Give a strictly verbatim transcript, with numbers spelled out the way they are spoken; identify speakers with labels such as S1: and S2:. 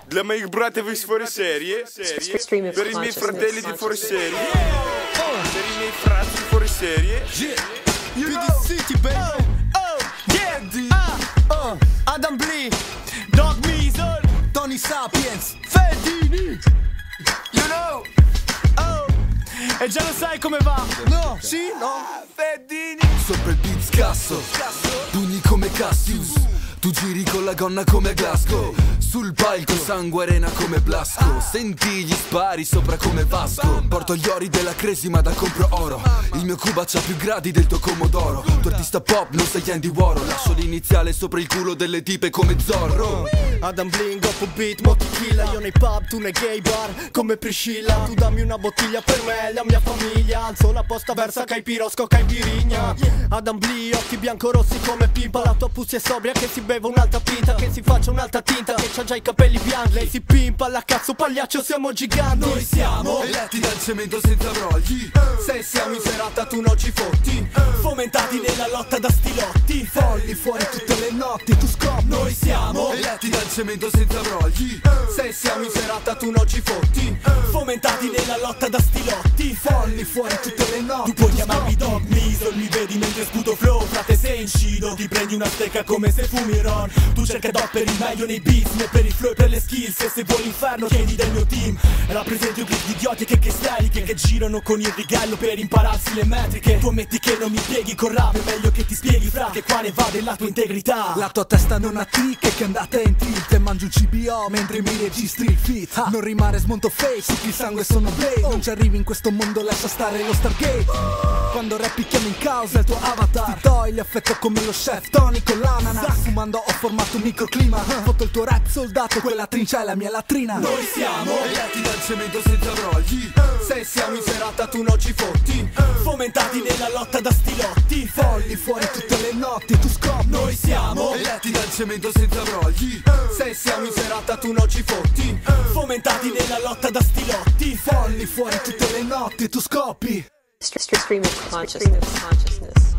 S1: Для моих братьев из Fuoriserie, per i miei fratelli di Fuoriserie, per i miei frati di Fuoriserie.
S2: P D City, baby. Oh, yeah. Uh, Adam Blee, Dog Measle, Tony Sapiens, Fedini. You know. Oh, e già lo sai come va. No, sì, no. Fedini.
S3: Sopra il beat scasso, pugni come Cassius. Tu giri con la gonna come Glasgow. Sul palco sangue arena come Blasco. Senti gli spari sopra come Vasco. Porto gli ori della cresima da compro oro. Il mio Cuba c'ha più gradi del tuo Comodoro. Tu artista pop non sei Andy Warhol. Lascio l'iniziale sopra il culo delle tipe come Zorro.
S2: Adam Bling, Oppo Beat, mo ti killa. Io nei pub, tu nei gay bar, come Priscilla. Tu dammi una bottiglia per me e la mia famiglia. Alzo la posta versa Caipirosco, Caipirigna. Adam Blee, occhi bianco-rossi come Pimpa. La tua pussy è sobria che si beve un'altra pinta, che si faccia un'altra tinta, che c'ha già i capelli bianchi. Lei si pimpa, alla cazzo pagliaccio siamo giganti. Noi siamo
S3: eletti dal cemento senza brogli.
S2: Se siamo in serata tu non ci fotti. Fomentati nella lotta da stilotti. Folli fuori tutte le notti, tu scopri. Noi siamo
S3: eletti dal cemento senza brogli.
S2: Se siamo in serata tu non ci fotti. Fomentati nella lotta da stilotti. Folli fuori tutte le notti. Tu puoi chiamarmi Dog Measle, mi vedi mentre sputo flow. Frate sei incido, ti prendi una stecca come se fumi ron. Tu cerca doc per il meglio nei beats, né per il flow e per le skills. E se vuoi l'inferno chiedi del mio team. Rappresento un gruppo di idioti che che steriliche, che girano con il righello per impararsi le metriche. Tu ammetti che non mi pieghi con rap, è meglio che ti spieghi fra, che qua ne va della tua integrità.
S4: La tua testa non ha trick, che andate in tilt. E mangio un C B O mentre mi registri il fit. ah. Non rimane smonto fake, sì, il sangue sono Blade. Non ci arrivi in questo mondo, lascia stare lo Stargate. Quando rappi chiami in causa il tuo avatar. Ti togli affetto come lo chef Tony con l'ananas. Fumando ho formato un microclima. Foto il tuo rap soldato, quella trincia è la mia latrina.
S2: Noi siamo
S3: eletti dal cemento senza brogli.
S2: Se siamo in serata tu non ci fotti. Fomentati nella lotta da stilotti.
S4: Folli fuori tutte le notti, tu scopri.
S2: Noi siamo
S3: eletti dal cemento senza brogli.
S2: Se siamo in serata tu non ci fotti. Fomentati nella lotta da stilotti.
S4: Folli fuori tutte le notti, tu scoppi.
S5: Stream of consciousness.